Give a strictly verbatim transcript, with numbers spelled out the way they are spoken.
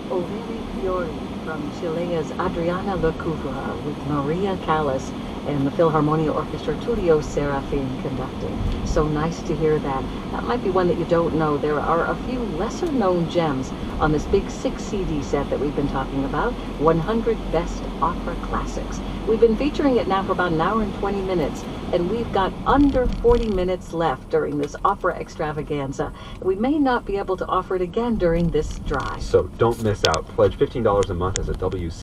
Ovili Fiori from Chilea's Adriana Lecouvreur with Maria Callas and the Philharmonia Orchestra Tullio Serafin conducting. So nice to hear that. That might be one that you don't know. There are a few lesser-known gems on this big six C D set that we've been talking about, one hundred Best Opera Classics. We've been featuring it now for about an hour and twenty minutes, and we've got under forty minutes left during this opera extravaganza. We may not be able to offer it again during this drive. So don't miss out. Pledge fifteen dollars a month as a W C.